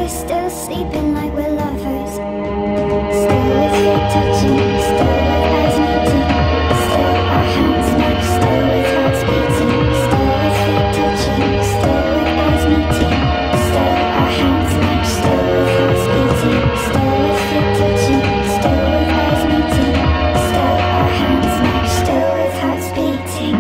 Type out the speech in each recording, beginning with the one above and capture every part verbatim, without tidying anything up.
still sleeping like we're lovers. Still with feet touching, still with eyes meeting, still our hands match, still with hearts beating, still with feet touching, still with eyes meeting, still our hands match, still with hearts beating, still with feet touching, still with eyes meeting, still our hands match, still with hearts beating.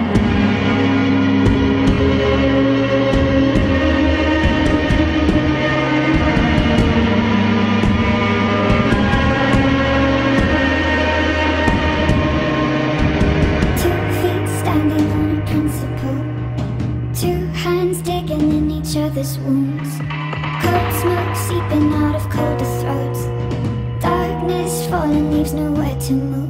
Other's wounds, cold smoke seeping out of colder throats, darkness falling leaves nowhere to move.